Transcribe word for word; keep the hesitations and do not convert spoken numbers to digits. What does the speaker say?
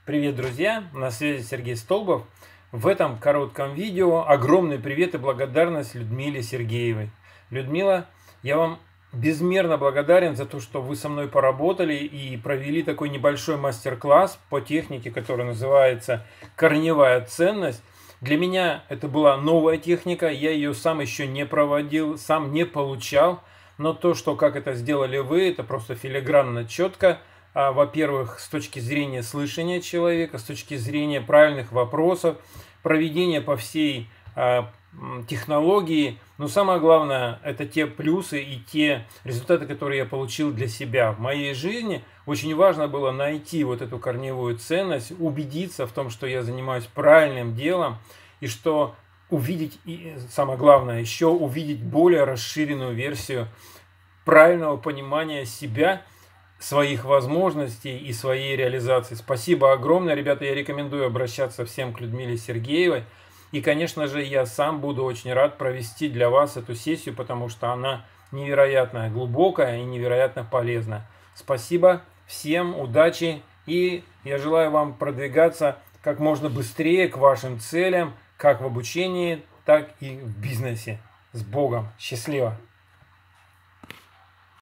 Привет, друзья! На связи Сергей Столбов. В этом коротком видео огромный привет и благодарность Людмиле Сергеевой. Людмила, я вам безмерно благодарен за то, что вы со мной поработали и провели такой небольшой мастер-класс по технике, которая называется «Корневая ценность». Для меня это была новая техника, я ее сам еще не проводил, сам не получал. Но то, что как это сделали вы, это просто филигранно, четко. Во-первых, с точки зрения слышания человека, с точки зрения правильных вопросов, проведения по всей технологии. Но самое главное, это те плюсы и те результаты, которые я получил для себя в моей жизни. Очень важно было найти вот эту корневую ценность, убедиться в том, что я занимаюсь правильным делом, и что увидеть, и самое главное, еще увидеть более расширенную версию правильного понимания себя, своих возможностей и своей реализации. Спасибо огромное, ребята, я рекомендую обращаться всем к Людмиле Сергеевой. И, конечно же, я сам буду очень рад провести для вас эту сессию, потому что она невероятно глубокая и невероятно полезная. Спасибо всем, удачи, и я желаю вам продвигаться как можно быстрее к вашим целям, как в обучении, так и в бизнесе. С Богом! Счастливо!